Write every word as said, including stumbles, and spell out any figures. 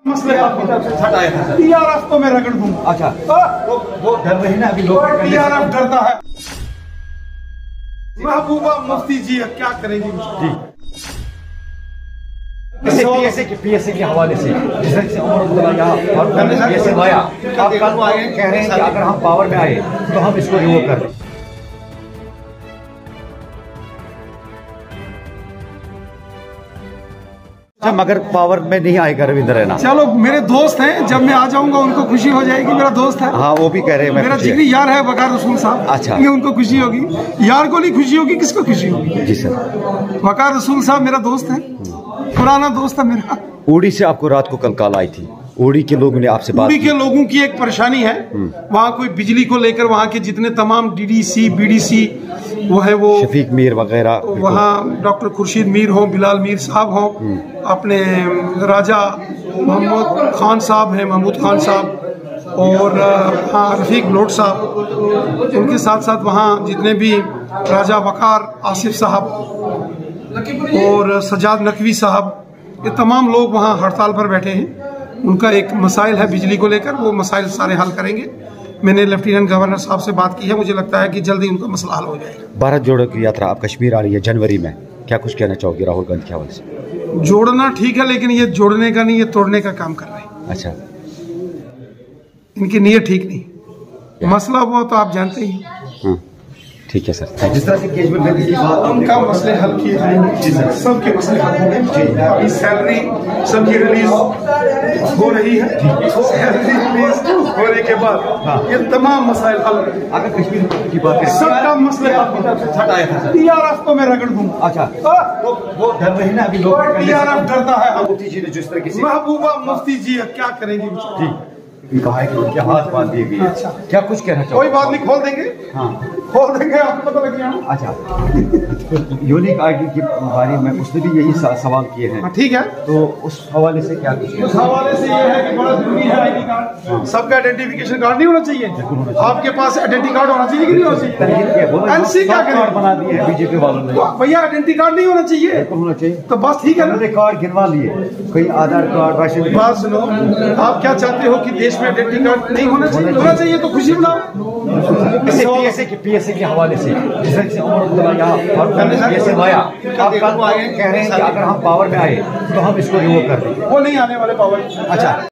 मसले आपकी तरफ से छट आया था टीआरएफ को मैं रगड़ दूंगा। अच्छा तो वो डर रही ना अभी लोग, टीआरएफ डरता है। महबूबा मुफ्ती जी क्या करेंगी जी? पीएसए के पीएसए के हवाले से जिस तरह से उमर अब्दुल्ला यहाँ पीएसए लाया, आप कल कह रहे हैं कि अगर हम पावर में आए तो हम इसको रिवोक कर दें। मगर पावर में नहीं आएगा रविंद्र रैना। चलो मेरे दोस्त हैं, जब मैं आ जाऊंगा उनको खुशी हो जाएगी। मेरा दोस्त है। हाँ वो भी कह रहे हैं मेरा जिगरी यार है वकार रसूल साहब। अच्छा ये उनको खुशी होगी, यार को नहीं खुशी होगी, किसको खुशी होगी? जी सर। वकार रसूल साहब मेरा दोस्त है, पुराना दोस्त है मेरा। उड़ी से आपको रात को कल कॉल आई थी, उड़ी के लोगों ने आपसे बात उड़ी के लोगों की एक परेशानी है, वहाँ कोई बिजली को लेकर वहाँ के जितने तमाम डीडीसी बीडीसी वो है वो शफीक मीर वगैरह, वहाँ डॉक्टर खुर्शीद मीर हो, बिलाल मीर साहब हो, अपने राजा मोहम्मद खान साहब हैं, महमूद खान साहब, और हाँ रफीक लोट साहब, उनके साथ साथ वहाँ जितने भी राजा वकार आसिफ साहब और सजाद नकवी साहब, ये तमाम लोग वहाँ हड़ताल पर बैठे हैं। उनका एक मसाइल है बिजली को लेकर, वो मसाइल सारे हल करेंगे। मैंने लेफ्टिनेंट गवर्नर साहब से बात की है, मुझे लगता है कि जल्दी उनका मसला हल हो जाएगा। भारत जोड़ो की यात्रा अब कश्मीर आ रही है जनवरी में, क्या कुछ कहना चाहोगे राहुल गांधी के हवाले से? जोड़ना ठीक है, लेकिन ये जोड़ने का नहीं, ये तोड़ने का काम कर रहे हैं। अच्छा, इनकी नीयत ठीक नहीं। मसला हुआ तो आप जानते ही। ठीक है सर। जिस तरह से केजरीवाल की बात, उनका मसले हल किए जाएंगे, सबके मसले हल होंगे। अभी सैलरी सबकी रिलीज हो रही है, सैलरी रिलीज होने के बाद ये तमाम मसाइल हल। अगर कश्मीर की बात करें, सबका मसले आपकी तरफ से छट आया था, टीआरएफ को मैं रगड़ दूंगा। अच्छा तो वो डर रही ना अभी लोग, टीआरएफ डरता है। मुफ्ती जी ने जिस तरह की महबूबा मुफ्ती जी क्या करेंगे जी? कहा है कि उनके हाथ बांध दिए गए। अच्छा, क्या कुछ कहना चाहिए? कोई बात नहीं, खोल देंगे। हाँ खोल देंगे, आपको पता लग जाएगा। अच्छा यूनिक आईडी के बारे में उसने भी यही सवाल किए हैं। ठीक है, तो उस हवाले से क्या कुछ? उस हवाले से ये है कि बड़ा जरूरी है आईडी कार्ड। सबका आइडेंटिफिकेशन कार्ड नहीं होना चाहिए? आपके पास आइडेंटिटी कार्ड होना चाहिए कि नहीं होना चाहिए? एनसी क्या कार्ड बना दिए हैं बीजेपी वालों ने? भैया आइडेंटिटी कार्ड नहीं होना चाहिए? होना चाहिए तो बस ठीक है ना, कार्ड गिनवा लिए, कोई आधार कार्ड राशन। बात सुनो, आप क्या चाहते हो कि देश में आइडेंटिटी कार्ड नहीं होना चाहिए? होना चाहिए तो खुशी मनाओ। पीएसए के पीएसए के हवाले से जिस तरह से उमर अब्दुल्ला यहाँ पीएसए लाया, आप कल कह रहे हैं कि अगर हम पावर में आए तो हम इसको रिवोक कर देंगे। वो नहीं आने वाले पावर। अच्छा।